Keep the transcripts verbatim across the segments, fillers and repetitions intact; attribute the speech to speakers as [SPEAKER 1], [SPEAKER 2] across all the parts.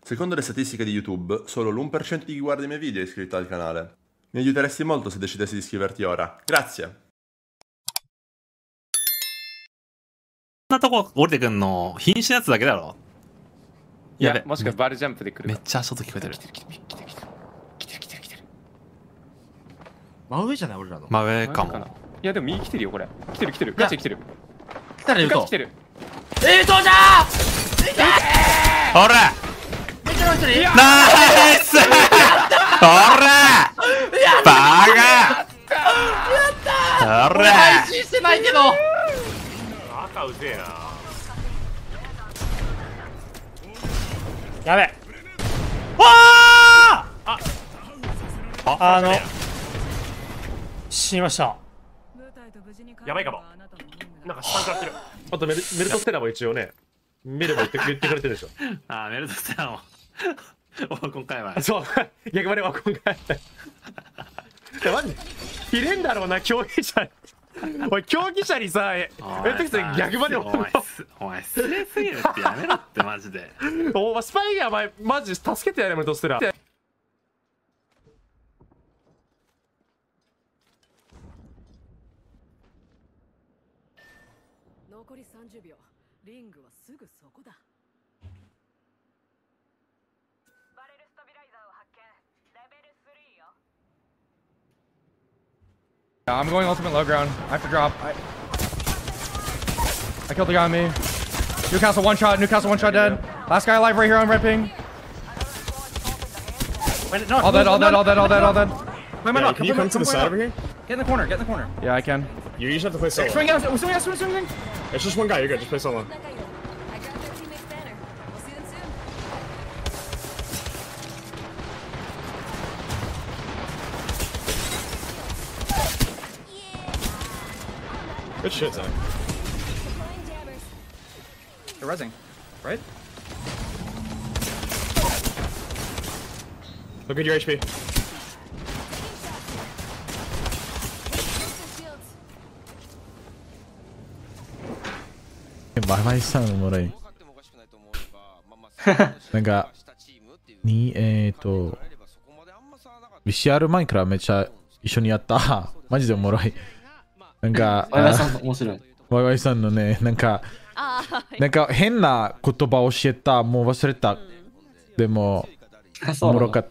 [SPEAKER 1] Secondo le statistiche di YouTube, solo l'uno per cento di chi guarda i miei video è iscritto al canale. Mi aiuteresti molto se decidessi di iscriverti ora. Grazie!
[SPEAKER 2] こんなとこ降りてくんの瀕死のやつだけだろ。
[SPEAKER 3] いや、もしかバルジャンプで来る
[SPEAKER 2] めっちゃ足音聞こえてる。
[SPEAKER 3] 来てる来てる来てる来てる来てる来てる来てる。
[SPEAKER 4] 真上じゃない俺らの。
[SPEAKER 2] 真上かも。
[SPEAKER 3] いやでも右来てるよこれ。来てる来てる。ガチで来てる。
[SPEAKER 4] 来たら言うと
[SPEAKER 3] ガチ来てる。
[SPEAKER 4] えー、そうじゃ
[SPEAKER 2] ほら
[SPEAKER 4] ーめっちゃの人に
[SPEAKER 2] ナイスほらバカやったほら
[SPEAKER 4] 配信してないけど
[SPEAKER 5] 赤うぜえな。
[SPEAKER 6] やべわあああの死にました。
[SPEAKER 5] やばいかも。なんか下から来てる。あとメルメルトステラも一応ね、メルも言って言ってくれてるでしょ。
[SPEAKER 2] あーメルトステラも今回は
[SPEAKER 5] そう逆張りは今回いやマジ切れんだろうな競技者おい競技者にさええってきて逆張り
[SPEAKER 2] お前お前失礼すぎるってやめろってマジで
[SPEAKER 5] お前スパイがお前マジ助けてやれメルトステラ。
[SPEAKER 7] 残りさんじゅうびょう。リングはすぐそこだ。バレルスタビライザーを発見。レベルスリーよ。
[SPEAKER 3] I'm going ultimate low ground. I have to drop. I, I killed the guy on me. Newcastle one shot. Newcastle one shot dead. Last guy alive right here on red ping.
[SPEAKER 6] Wait, no,
[SPEAKER 3] All dead. All dead. All dead. All dead. All dead.
[SPEAKER 4] Wait,
[SPEAKER 5] Yeah, can you come to the side over here?
[SPEAKER 4] Get in the corner, get in the corner.
[SPEAKER 3] Yeah, I can.
[SPEAKER 5] You usually have to play solo.
[SPEAKER 3] Swing out. Swing out. Swing. Swing. Swing.
[SPEAKER 5] It's just one guy. You're good. Just play solo.
[SPEAKER 7] I grabbed their teammate's banner. We'll see them soon.
[SPEAKER 5] Good shit, Zach.
[SPEAKER 7] Deploying jammers.
[SPEAKER 4] They're rezzing, right?
[SPEAKER 5] Look at your H P.
[SPEAKER 7] Shields.
[SPEAKER 8] ママイさんおもろい。なんか、に、えっと、ビシアールマインクラめっちゃ一緒にやった。マジでおもろい。なんか、
[SPEAKER 9] ワイワイさん面白い。
[SPEAKER 8] ワイワイさんのね、なんか、なんか変な言葉教えた。もう忘れた。でも、おもろかった。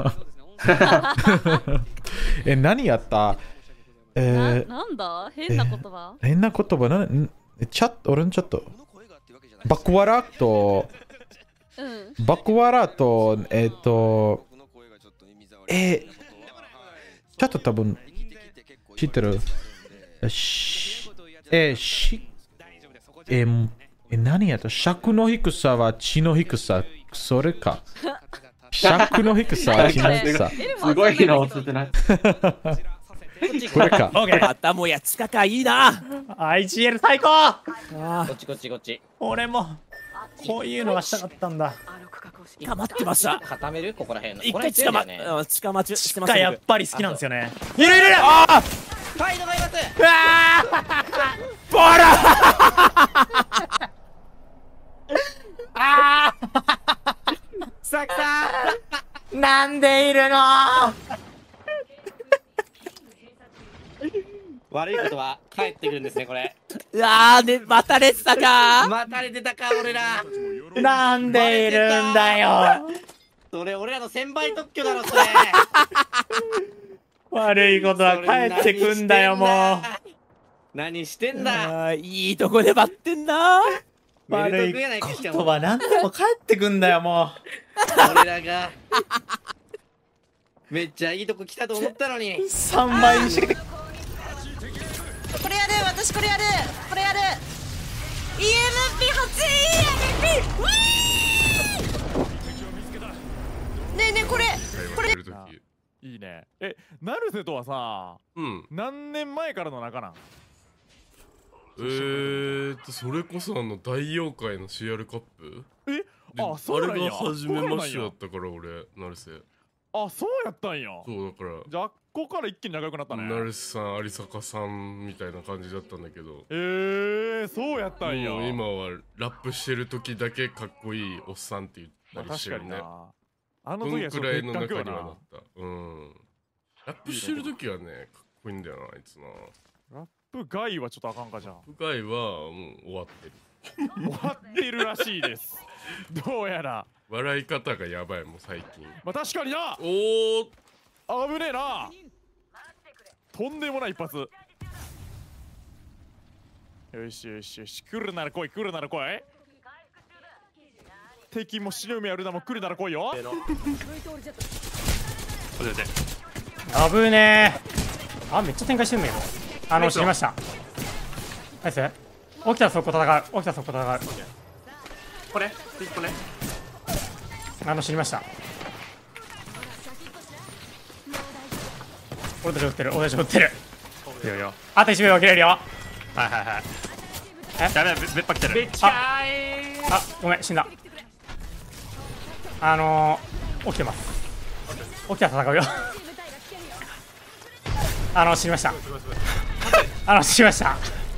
[SPEAKER 8] え、何やったえー、
[SPEAKER 10] なんだ変な言葉、
[SPEAKER 8] えー、変な言葉な、チャット、俺のチャット。バクワラと、
[SPEAKER 10] うん、
[SPEAKER 8] バクワラと、えっ、ー、と、えー、チャット多分、知ってるし、えー、し、えー、え何やった尺の低さは血の低さ、それか。尺の低さは血の低さ。
[SPEAKER 9] すごいの映ってない。
[SPEAKER 8] これか。
[SPEAKER 4] 頭やつかかいいな。
[SPEAKER 6] アイジーエル 最高。
[SPEAKER 4] こっちこっちこっち。
[SPEAKER 6] 俺もこういうのがしたかったんだ。
[SPEAKER 4] 捕まってました。固めるここら辺の。一回捕まっ、捕まちしてます。
[SPEAKER 6] やっぱり好きなんですよね。いるいるいる。ああ。
[SPEAKER 4] カイドがいます。
[SPEAKER 6] うわあ。ボラ。ああ。さくさん。なんでいるの。
[SPEAKER 4] 悪いことは帰ってくるんですねこれ。うわーでまたレッサか。また出てたか俺ら。
[SPEAKER 6] なんでいるんだよ。
[SPEAKER 4] それ俺らの先輩特許だろそれ。
[SPEAKER 6] 悪いことは帰ってくんだよもう。
[SPEAKER 4] 何してんだ。いいとこで待ってんな。
[SPEAKER 6] 悪いことは何でも帰ってくんだよもう。
[SPEAKER 4] 俺らがめっちゃいいとこ来たと思ったのに。
[SPEAKER 6] さんばいにして。
[SPEAKER 10] これやる私これやるこれやる イーエムピーはち イーエムピー ねえねえこれこれ
[SPEAKER 11] いいね。え、ナルセとはさ、
[SPEAKER 1] うん、
[SPEAKER 11] 何年前からの仲なん？
[SPEAKER 1] えーと、それこそあの大妖怪の シーアール カップ？
[SPEAKER 11] え、あ、そうなんや。
[SPEAKER 1] あれが初めましてだったから俺、ナルセ。
[SPEAKER 11] あ、そうやったんや。
[SPEAKER 1] そうだから。
[SPEAKER 11] じゃあ、ここから一気に仲良くなったね。
[SPEAKER 1] ナルセさん、有坂さんみたいな感じだったんだけど。
[SPEAKER 11] えー、そうやったんや。
[SPEAKER 1] もう今はラップしてる時だけかっこいいおっさんって言って。
[SPEAKER 11] まあ確かにな。あ
[SPEAKER 12] こ
[SPEAKER 11] の時はそう別
[SPEAKER 12] んくらいの中
[SPEAKER 11] 格よな
[SPEAKER 12] にはなっ。た。うん。ラップしてる時はね、かっこいいんだよな、あいつな。
[SPEAKER 11] ラップ外はちょっとあかんかじゃん。
[SPEAKER 12] 深いはもう終わってる。
[SPEAKER 11] 終わってるらしいです。どうやら。
[SPEAKER 12] 笑い方がやばいもん最近。
[SPEAKER 11] まあ確かにな。
[SPEAKER 12] お
[SPEAKER 11] お。危ねえな。とんでもない一発。よしよしよし。来るなら来い、来るなら来い。敵も死ぬ海あるなも来るなら来いよ。
[SPEAKER 6] 危ねえ。あ、めっちゃ展開してるんだけど。あの、死にました。ナイス。起きたらそこ戦う。起きたらそこ戦う。
[SPEAKER 5] これこれ
[SPEAKER 6] あの、死にました。俺たち撃ってる、俺たち撃ってる。
[SPEAKER 5] いいよいいよ。
[SPEAKER 6] あといちびょう分けれるよ。
[SPEAKER 5] はいはいはい。
[SPEAKER 6] え
[SPEAKER 5] やべえ、別パ来てる。
[SPEAKER 6] あ、あ、ごめん、死んだ。あのー、起きてます。起きたら戦うよ。あの、死にました。あの、死にました。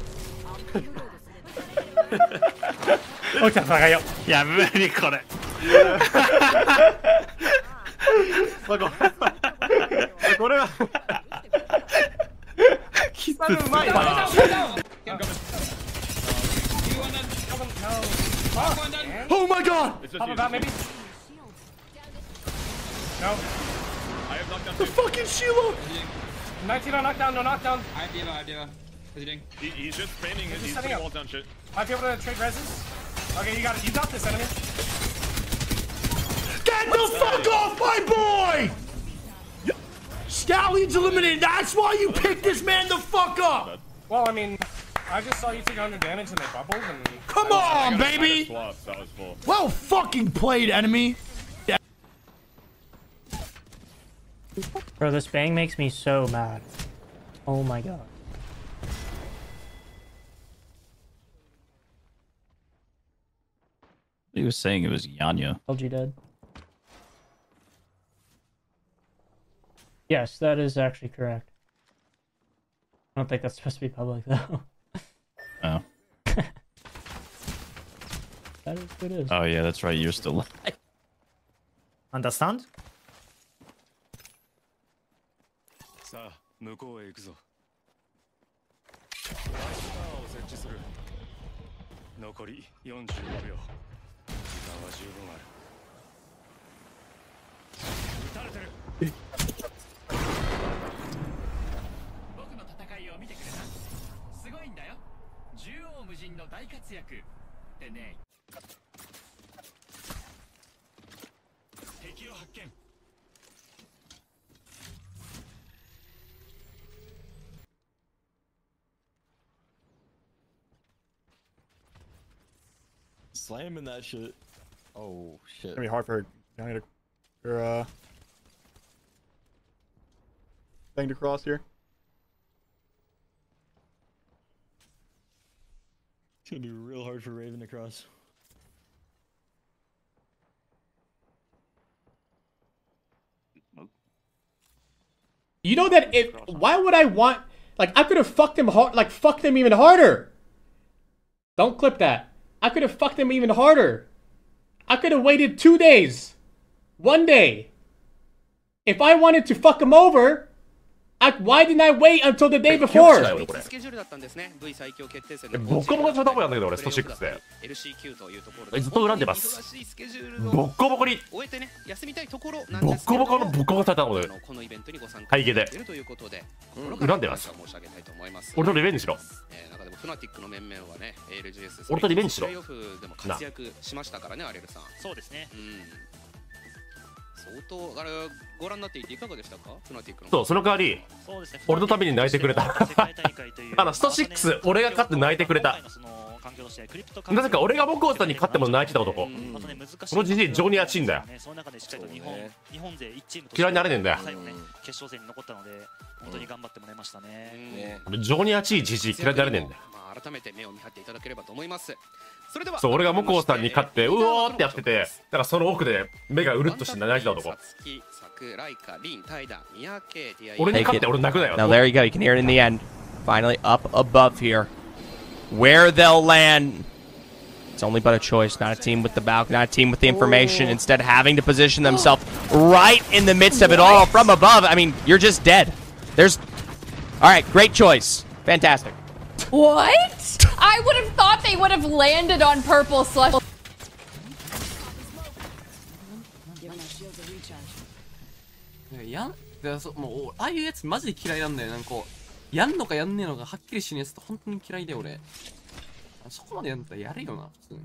[SPEAKER 6] 起きたら戦うよ。
[SPEAKER 5] いや、無理これ。これはきつうまいな。
[SPEAKER 2] Oh my god!
[SPEAKER 6] Pop about maybe? No.
[SPEAKER 2] The fucking Sheila!
[SPEAKER 6] nineteen on knockdown, no knockdown.
[SPEAKER 11] I have Diva, I have Diva. What's he doing? He, he's just spinning his
[SPEAKER 6] He's
[SPEAKER 11] he's
[SPEAKER 6] setting
[SPEAKER 11] putting
[SPEAKER 6] up.
[SPEAKER 11] walls down shit.
[SPEAKER 6] Might be able to trade reses. Okay, you got it. You got this, enemy.
[SPEAKER 2] Get the fuck off my boy! Stallion's eliminated. That's why you picked this man the fuck up!
[SPEAKER 6] Well, I mean, I just saw you take one hundred damage and they bubbled and...
[SPEAKER 2] Come on, baby!
[SPEAKER 11] Swaps, that was full.
[SPEAKER 2] Well fucking played, enemy.
[SPEAKER 6] Bro, this bang makes me so mad. Oh my god.
[SPEAKER 13] He was saying it was Yanya.
[SPEAKER 6] L G dead. Yes, that is actually correct. I don't think that's supposed to be public though.
[SPEAKER 13] Oh.
[SPEAKER 6] That is what it is.
[SPEAKER 13] Oh yeah, that's right. You're still alive.
[SPEAKER 5] Understand?
[SPEAKER 14] さあ、向こうへ行くぞ。ライトタワーを設置する。残りよんじゅうごびょう。時間は十分ある。撃たれてる。
[SPEAKER 15] 僕の戦いを見てくれた。すごいんだよ。縦横無尽の大活躍。でね。敵を発見。
[SPEAKER 16] Slamming that shit. Oh shit.
[SPEAKER 3] It's gonna be hard for Johnny to or uh thing to cross here.
[SPEAKER 16] It's gonna be real hard for Raven to cross.
[SPEAKER 17] You know that if why would I want like I could have fucked him hard like fucked him even harder. Don't clip that. I could have fucked him even harder. I could have waited two days. One day. If I wanted to fuck him over, I, why didn't I wait until the day before?
[SPEAKER 4] スケジュールだったんですね。V 最強決定戦
[SPEAKER 5] ボッコボコにされたもんやんだけど俺ストシックスで
[SPEAKER 4] エルシーキュー というところで
[SPEAKER 5] ずっと恨んでます
[SPEAKER 4] 忙しいスケジュールを
[SPEAKER 5] ボッコボコに
[SPEAKER 4] 終えてね休みたいところなん
[SPEAKER 5] ボッ
[SPEAKER 4] ですけど
[SPEAKER 5] コボコのボッコボコされたもん俺
[SPEAKER 4] このイベントにご参加
[SPEAKER 5] 会議で
[SPEAKER 4] いるということで
[SPEAKER 5] 恨んでます
[SPEAKER 4] 申し上げたいと思います。
[SPEAKER 5] 俺とリベンジしろ
[SPEAKER 4] えー中でもフナティックの面々はね エーエルジーエス
[SPEAKER 5] 俺とリベンジしろ
[SPEAKER 4] プレイオフでも活躍しましたからねアレルさん。
[SPEAKER 18] そうですね。
[SPEAKER 4] うん相当あれご覧になっていていかがでしたかフナティックの。
[SPEAKER 5] そうその代わり俺のために泣いてくれたあのストシックス俺が勝って泣いてくれたなぜか俺がボクオさんに勝っても泣いてた男このじじい情に熱いんだよ
[SPEAKER 18] その中でしっかりと日本日本勢いちチームと
[SPEAKER 5] 嫌いになれねえんだよ
[SPEAKER 18] 最後ね決勝戦に残ったので本当に頑張ってもらいましたね。
[SPEAKER 5] 情に熱いじじい嫌いになれねえんだよ。
[SPEAKER 4] まあ改めて目を見張っていただければと思います。それでは
[SPEAKER 5] そう俺がモコウさんに勝ってうおーってやっててだからその奥で目がうるっとして泣いてた男俺に勝って俺泣くなよ。
[SPEAKER 19] Now there you go, you can hear it in the end. Finally up above here. Where they'll land It's only but a choice, not a team with the balcony, not a team with the information. Instead, having to position themselves right in the midst of it all from above. I mean, you're just dead. There's... All right, great choice. Fantastic.
[SPEAKER 20] What? I would have thought they would have landed on purple slush.
[SPEAKER 4] やんでそもうああいうやつマジで嫌いなんだよ。なんかこうやんのかやんねえのかはっきりしねえやつって本当に嫌いで俺。そこまでやんだったらやるよな普通に。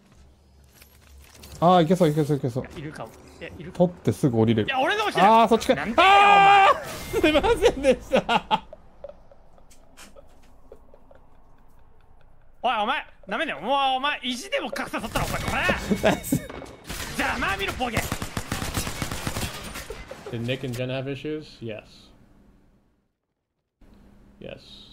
[SPEAKER 8] ああ、いけそういけそういけそう。
[SPEAKER 6] いるかも。いやいるか
[SPEAKER 8] 取ってすぐ降りれる。
[SPEAKER 6] いや俺の後ろ。
[SPEAKER 8] ああ、そっちか。
[SPEAKER 6] なんでよ
[SPEAKER 8] ああ、すいませんでした。
[SPEAKER 6] おいお前なめんなよ。もうお前意地でも格差取ったらお前これ。じゃあまあ見ろボケ。
[SPEAKER 17] Did Nick and Jen have issues? Yes. Yes.